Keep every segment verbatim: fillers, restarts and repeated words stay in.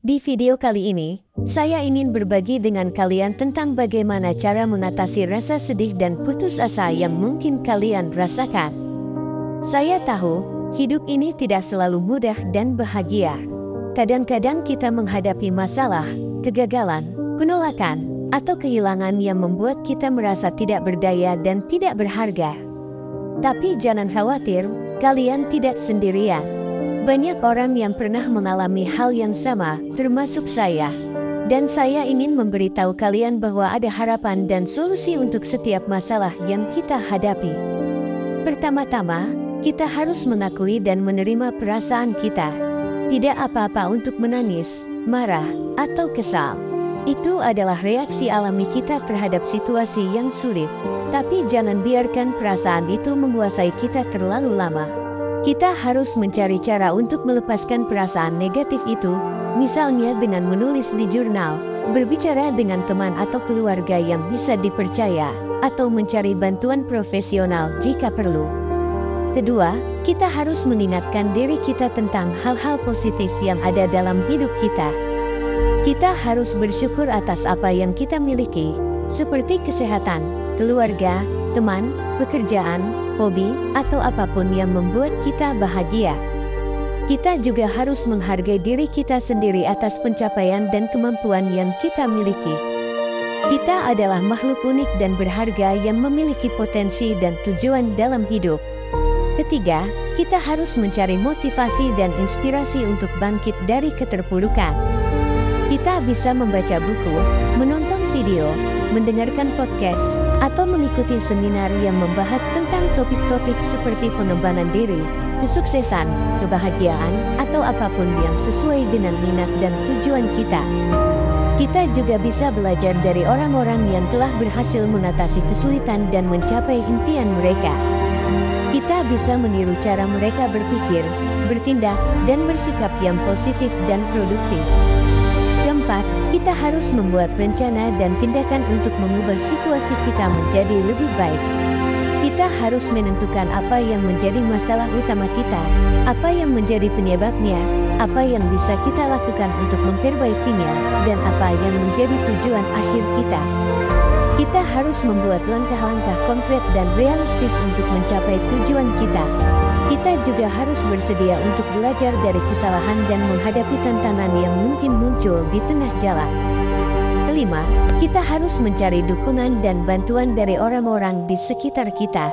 Di video kali ini, saya ingin berbagi dengan kalian tentang bagaimana cara mengatasi rasa sedih dan putus asa yang mungkin kalian rasakan. Saya tahu, hidup ini tidak selalu mudah dan bahagia. Kadang-kadang kita menghadapi masalah, kegagalan, penolakan, atau kehilangan yang membuat kita merasa tidak berdaya dan tidak berharga. Tapi jangan khawatir, kalian tidak sendirian. Banyak orang yang pernah mengalami hal yang sama, termasuk saya. Dan saya ingin memberitahu kalian bahwa ada harapan dan solusi untuk setiap masalah yang kita hadapi. Pertama-tama, kita harus mengakui dan menerima perasaan kita. Tidak apa-apa untuk menangis, marah, atau kesal. Itu adalah reaksi alami kita terhadap situasi yang sulit. Tapi jangan biarkan perasaan itu menguasai kita terlalu lama. Kita harus mencari cara untuk melepaskan perasaan negatif itu, misalnya dengan menulis di jurnal, berbicara dengan teman atau keluarga yang bisa dipercaya, atau mencari bantuan profesional jika perlu. Kedua, kita harus mengingatkan diri kita tentang hal-hal positif yang ada dalam hidup kita. Kita harus bersyukur atas apa yang kita miliki, seperti kesehatan, keluarga, teman, pekerjaan, hobi, atau apapun yang membuat kita bahagia. Kita juga harus menghargai diri kita sendiri atas pencapaian dan kemampuan yang kita miliki. Kita adalah makhluk unik dan berharga yang memiliki potensi dan tujuan dalam hidup. Ketiga, kita harus mencari motivasi dan inspirasi untuk bangkit dari keterpurukan. Kita bisa membaca buku, menonton video, mendengarkan podcast, atau mengikuti seminar yang membahas tentang topik-topik seperti pengembangan diri, kesuksesan, kebahagiaan, atau apapun yang sesuai dengan minat dan tujuan kita. Kita juga bisa belajar dari orang-orang yang telah berhasil mengatasi kesulitan dan mencapai impian mereka. Kita bisa meniru cara mereka berpikir, bertindak, dan bersikap yang positif dan produktif. Keempat, kita harus membuat rencana dan tindakan untuk mengubah situasi kita menjadi lebih baik. Kita harus menentukan apa yang menjadi masalah utama kita, apa yang menjadi penyebabnya, apa yang bisa kita lakukan untuk memperbaikinya, dan apa yang menjadi tujuan akhir kita. Kita harus membuat langkah-langkah konkret dan realistis untuk mencapai tujuan kita. Kita juga harus bersedia untuk belajar dari kesalahan dan menghadapi tantangan yang mungkin muncul di tengah jalan. Kelima, kita harus mencari dukungan dan bantuan dari orang-orang di sekitar kita.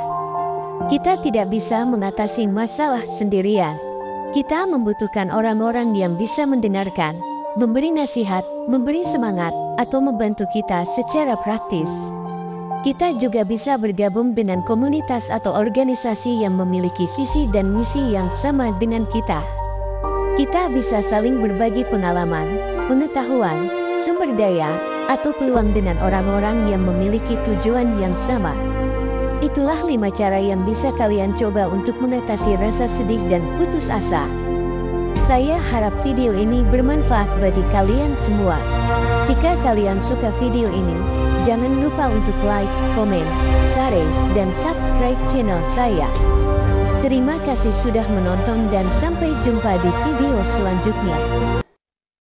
Kita tidak bisa mengatasi masalah sendirian. Kita membutuhkan orang-orang yang bisa mendengarkan, memberi nasihat, memberi semangat, atau membantu kita secara praktis. Kita juga bisa bergabung dengan komunitas atau organisasi yang memiliki visi dan misi yang sama dengan kita. Kita bisa saling berbagi pengalaman, pengetahuan, sumber daya, atau peluang dengan orang-orang yang memiliki tujuan yang sama. Itulah lima cara yang bisa kalian coba untuk mengatasi rasa sedih dan putus asa. Saya harap video ini bermanfaat bagi kalian semua. Jika kalian suka video ini, jangan lupa untuk like, komen, share, dan subscribe channel saya. Terima kasih sudah menonton dan sampai jumpa di video selanjutnya.